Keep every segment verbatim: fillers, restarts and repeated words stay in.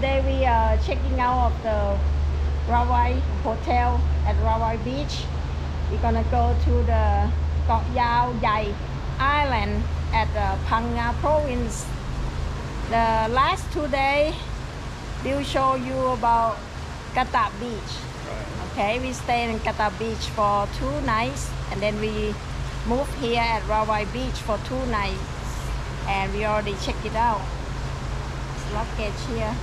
today we are checking out of the Rawai Hotel at Rawai Beach. We're gonna go to the Koh Yao Yai Island at the Phang province. The last two days we'll show you about Kata Beach. Okay, we stayed in Kata Beach for two nights and then we moved here at Rawai Beach for two nights and we already checked it out. It's luggage here.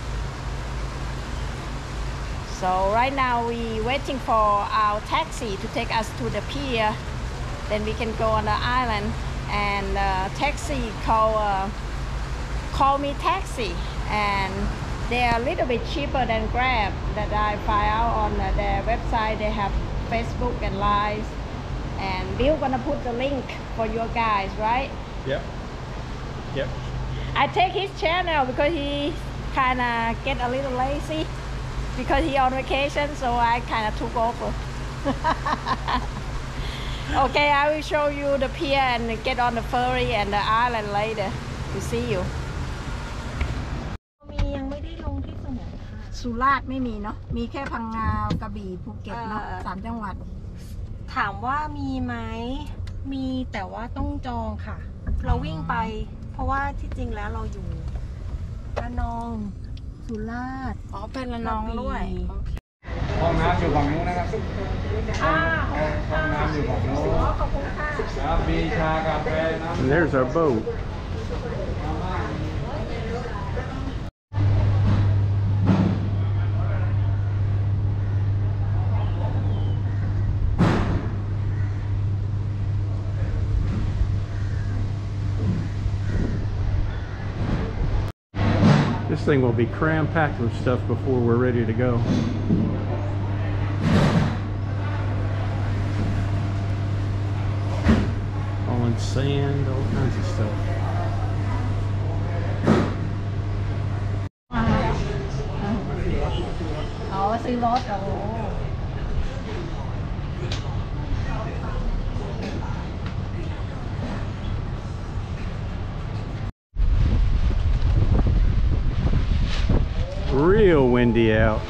So right now we waiting for our taxi to take us to the pier. Then we can go on the island and uh, taxi call uh, call me taxi, and they are a little bit cheaper than Grab that I find out on uh, their website. They have Facebook and Line, and Bill gonna put the link for you guys, right? Yep. Yep. I take his channel because he kind of get a little lazy because he on vacation, so I kind of took over. Okay, I will show you the pier and get on the ferry and the island later. To see you. มียังไม่ได้ลงที่สมุยค่ะสุราษฎร์ไม่มีเนาะ มีแค่พังงากระบี่ภูเก็ตเนาะเอ่อสามจังหวัดถามว่ามีไหมมีแต่ว่าต้องจองค่ะ เราวิ่งไปเพราะว่าที่จริงแล้วเราอยู่ระนองสุราษฎร์อ๋อ เป็นระนองด้วยห้องน้ำอยู่ฝั่งนู้นนะครับอ่าห้องน้ำอยู่ฝั่งนู้นขอบคุณค่ะครับมีชากาแฟน้ำ And there's our boat. This thing will be cram-packed with stuff before we're ready to go. All in sand, all kinds of stuff. อ๋อซื้อรถโอ้ Real windy out.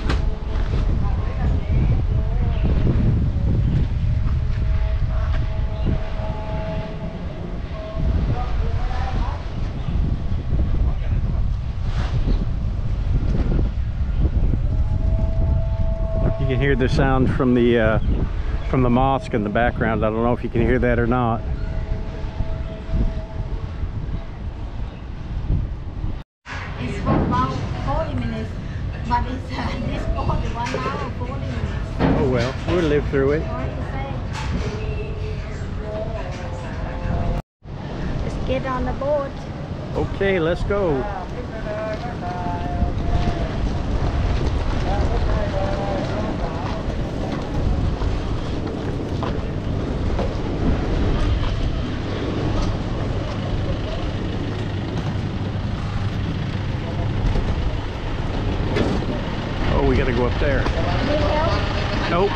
You can hear the sound from the uh, from the mosque in the background. I don't know if you can hear that or not. It's about forty minutes, but it's uh, this boat is one hour forty minutes. Oh well, we'll live through it. Sorry to say. Let's get on the boat. Okay, let's go. Oh, we gotta go up there. Nope.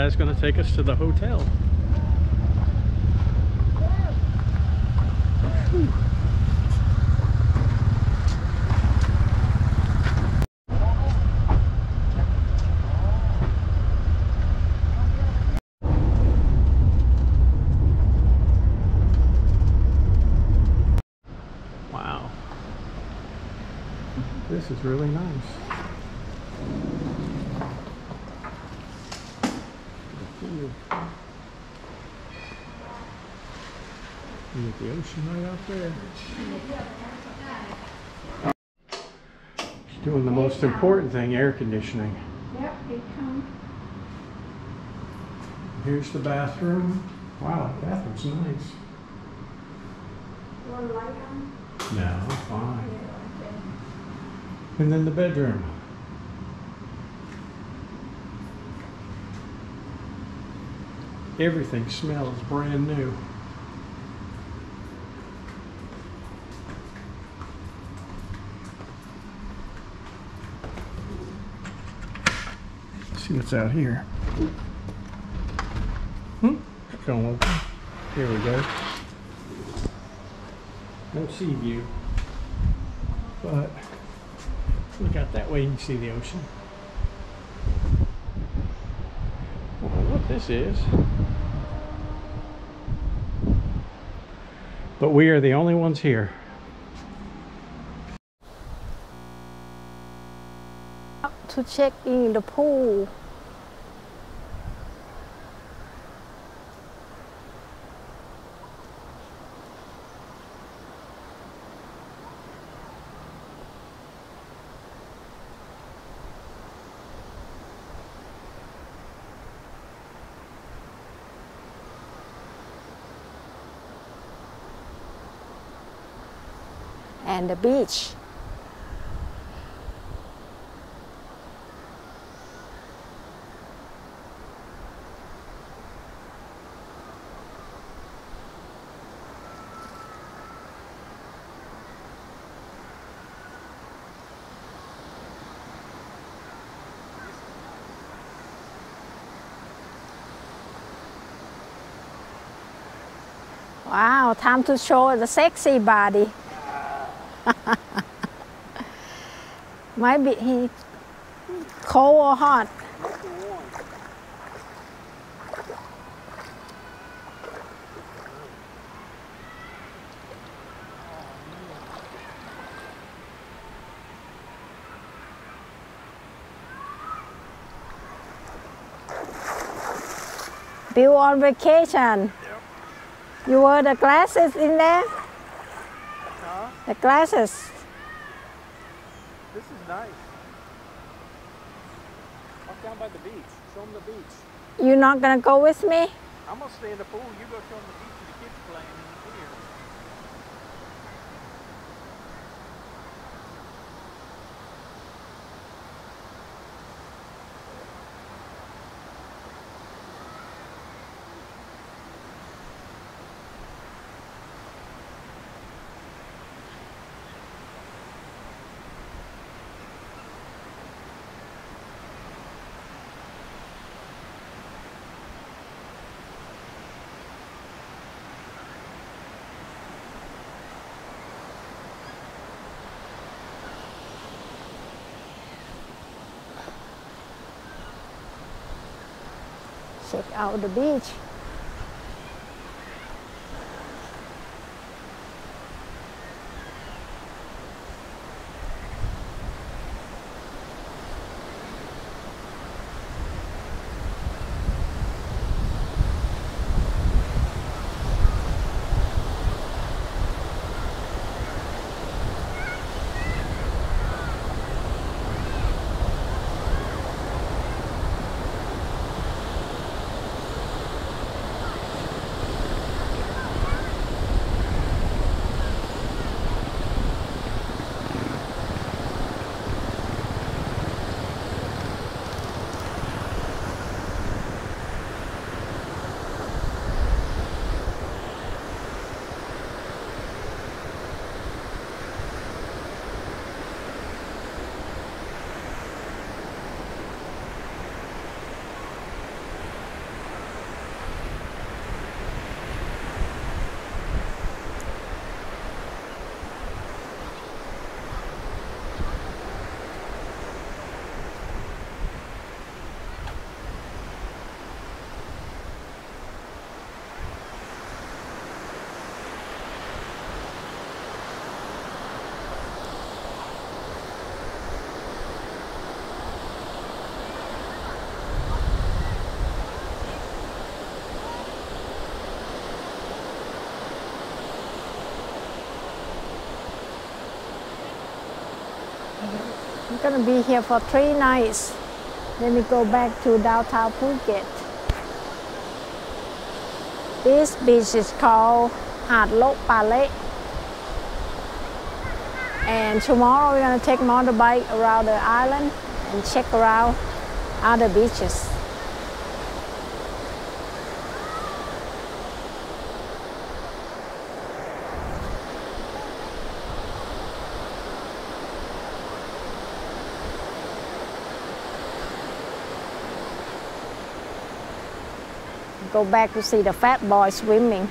guy's going to take us to the hotel. Whew. Wow. This is really nice. You get the ocean right out there. She's doing the most important thing, air conditioning. Yep, it comes. Here's the bathroom. Wow, the bathroom's nice. Want light on? No, I'm fine. Yeah, okay. And then the bedroom. Everything smells brand new. Let's see what's out here. Hmm? Don't open. Here we go. No sea view. But look out that way, you can see the ocean. I don't know what this is. But we are the only ones here. To check in the pool. And the beach. Wow, time to show the sexy body. Might be he cold or hot. Bill on vacation. Yep. You wear the glasses in there? Huh? The glasses. This is nice. Walk down by the beach. Show them the beach. You're not gonna go with me? I'm gonna stay in the pool. You go show them the beach and the kids playing in the pier. Check out the beach. We're gonna be here for three nights. Then we go back to downtown Phuket. This beach is called Hạt Lốc Pa Lek. And tomorrow we're gonna take motorbike around the island and check around other beaches. Go back to see the fat boy swimming.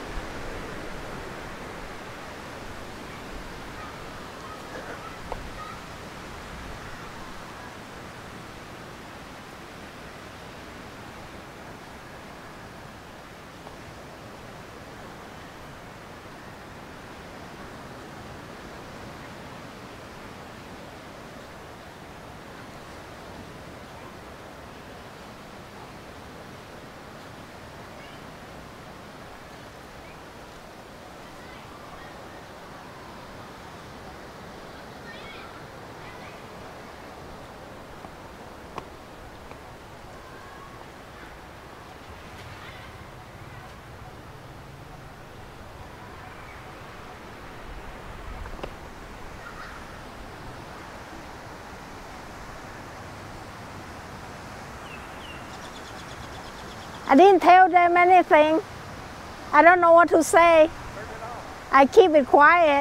I didn't tell them anything. I don't know what to say. I keep it quiet.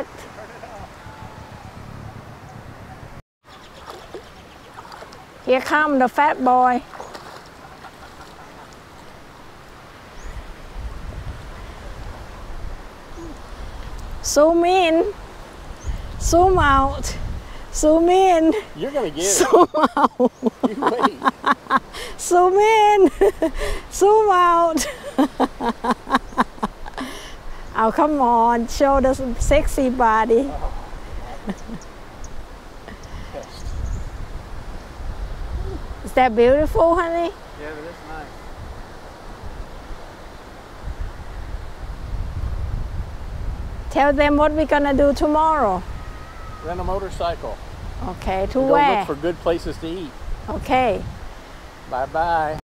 Here comes the fat boy. Zoom in, zoom out, zoom in. You're gonna get zoom it. out. You wait. Zoom in, zoom out. Oh, come on, show the sexy body. Is that beautiful, honey? Yeah, but it's nice. Tell them what we're gonna do tomorrow. Rent a motorcycle. Okay, to Go where? look for good places to eat. Okay. Bye bye.